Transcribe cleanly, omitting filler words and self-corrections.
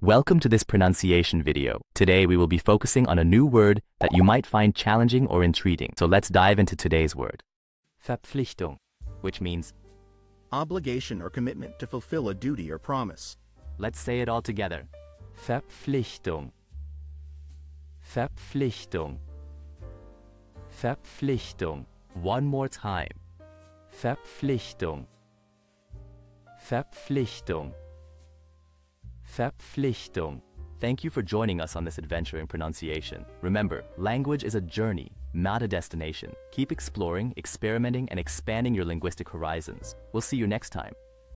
Welcome to this pronunciation video. Today we will be focusing on a new word that you might find challenging or intriguing. So let's dive into today's word. Verpflichtung, which means obligation or commitment to fulfill a duty or promise. let's say it all together. Verpflichtung. Verpflichtung. Verpflichtung. One more time. Verpflichtung. Verpflichtung. Verpflichtung. Thank you for joining us on this adventure in pronunciation. Remember, language is a journey, not a destination. Keep exploring, experimenting, and expanding your linguistic horizons. We'll see you next time.